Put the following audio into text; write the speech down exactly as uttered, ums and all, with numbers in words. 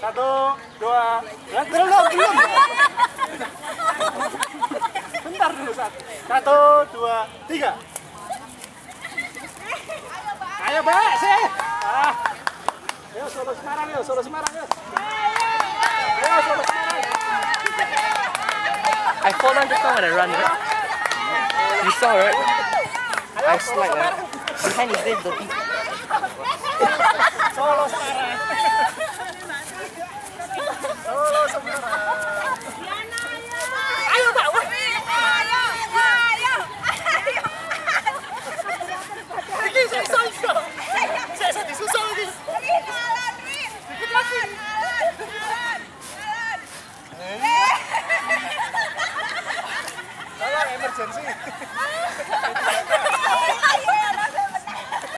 Satu, dua, ya, belum, belum. Bentar dulu, satu. Satu, dua, tiga. Ayo, Mbak, sih. Ah. Ayo, Solo Semarang, yuk, Solo Semarang, yuk. Ayo, Solo Semarang. I fall down just now when I run, right? You saw, right? I slide, right? Behind is dead, though.